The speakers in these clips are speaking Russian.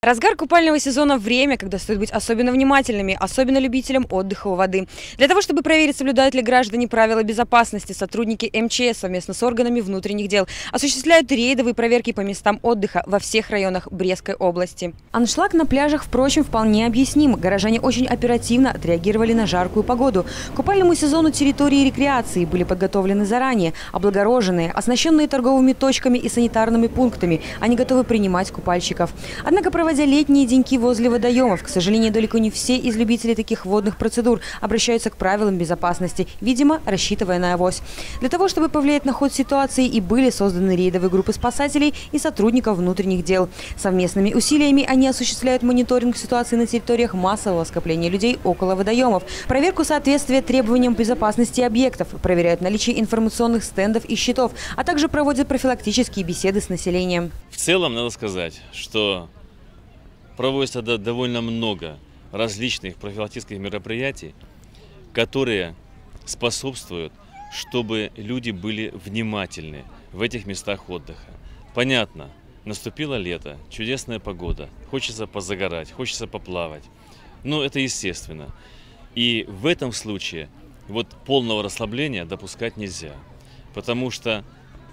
Разгар купального сезона – время, когда стоит быть особенно внимательными, особенно любителям отдыха у воды. Для того, чтобы проверить, соблюдают ли граждане правила безопасности, сотрудники МЧС совместно с органами внутренних дел осуществляют рейдовые проверки по местам отдыха во всех районах Брестской области. Аншлаг на пляжах, впрочем, вполне объясним. Горожане очень оперативно отреагировали на жаркую погоду. К купальному сезону территории рекреации были подготовлены заранее, облагороженные, оснащенные торговыми точками и санитарными пунктами. Они готовы принимать купальщиков. Однако, проводя летние деньки возле водоемов, к сожалению, далеко не все из любителей таких водных процедур обращаются к правилам безопасности, видимо, рассчитывая на авось. Для того, чтобы повлиять на ход ситуации, и были созданы рейдовые группы спасателей и сотрудников внутренних дел. Совместными усилиями они осуществляют мониторинг ситуации на территориях массового скопления людей около водоемов, проверку соответствия требованиям безопасности объектов, проверяют наличие информационных стендов и щитов, а также проводят профилактические беседы с населением. В целом, надо сказать, что проводится довольно много различных профилактических мероприятий, которые способствуют, чтобы люди были внимательны в этих местах отдыха. Понятно, наступило лето, чудесная погода, хочется позагорать, хочется поплавать. Но это естественно. И в этом случае полного расслабления допускать нельзя, потому что,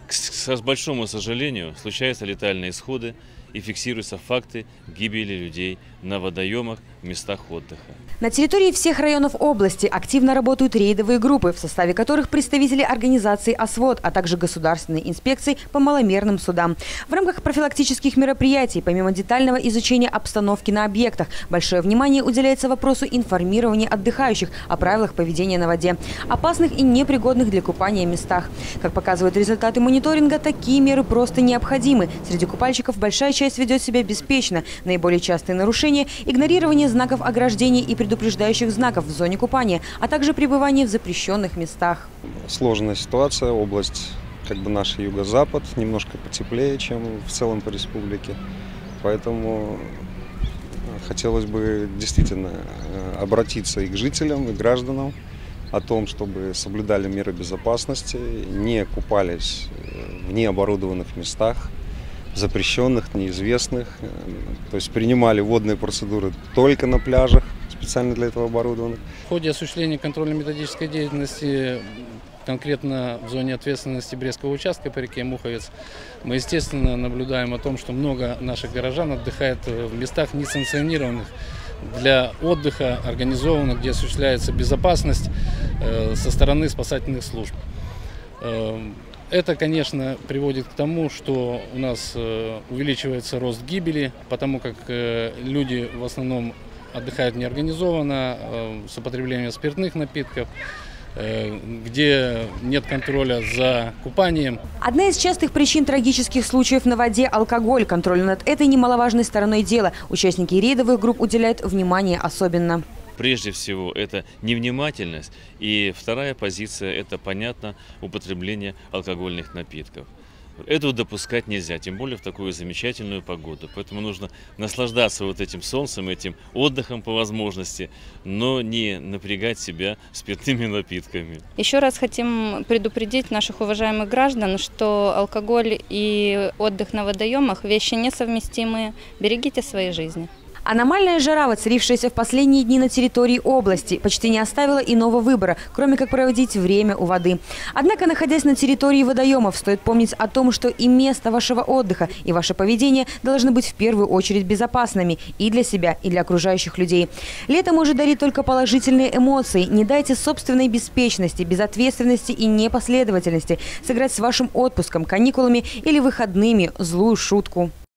к большому сожалению, случаются летальные исходы и фиксируются факты гибели людей на водоемах, в местах отдыха. На территории всех районов области активно работают рейдовые группы, в составе которых представители организации «Освод», а также государственной инспекции по маломерным судам. В рамках профилактических мероприятий, помимо детального изучения обстановки на объектах, большое внимание уделяется вопросу информирования отдыхающих о правилах поведения на воде, опасных и непригодных для купания местах. Как показывают результаты мониторинга, такие меры просто необходимы. Среди купальщиков большая часть ведет себя беспечно. Наиболее частые нарушения – игнорирование знаков ограждения и предупреждающих знаков в зоне купания, а также пребывание в запрещенных местах. Сложная ситуация, область наша юго-запад, немножко потеплее, чем в целом по республике. Поэтому хотелось бы действительно обратиться и к жителям, и к гражданам о том, чтобы соблюдали меры безопасности, не купались в необорудованных местах, запрещенных, неизвестных. То есть принимали водные процедуры только на пляжах, специально для этого оборудованных. В ходе осуществления контрольно-методической деятельности, конкретно в зоне ответственности Брестского участка по реке Муховец, мы, естественно, наблюдаем о том, что много наших горожан отдыхает в местах несанкционированных для отдыха, организованных, где осуществляется безопасность со стороны спасательных служб. Это, конечно, приводит к тому, что у нас увеличивается рост гибели, потому как люди в основном отдыхают неорганизованно, с употреблением спиртных напитков, где нет контроля за купанием. Одна из частых причин трагических случаев на воде – алкоголь. Контролю над этой немаловажной стороной дела участники рейдовых групп уделяют внимание особенно. Прежде всего, это невнимательность. И вторая позиция – это, понятно, употребление алкогольных напитков. Этого допускать нельзя, тем более в такую замечательную погоду. Поэтому нужно наслаждаться этим солнцем, этим отдыхом по возможности, но не напрягать себя спиртными напитками. Еще раз хотим предупредить наших уважаемых граждан, что алкоголь и отдых на водоемах – вещи несовместимые. Берегите свои жизни. Аномальная жара, воцарившаяся в последние дни на территории области, почти не оставила иного выбора, кроме как проводить время у воды. Однако, находясь на территории водоемов, стоит помнить о том, что и место вашего отдыха, и ваше поведение должны быть в первую очередь безопасными и для себя, и для окружающих людей. Лето может дарить только положительные эмоции. Не дайте собственной беспечности, безответственности и непоследовательности сыграть с вашим отпуском, каникулами или выходными злую шутку.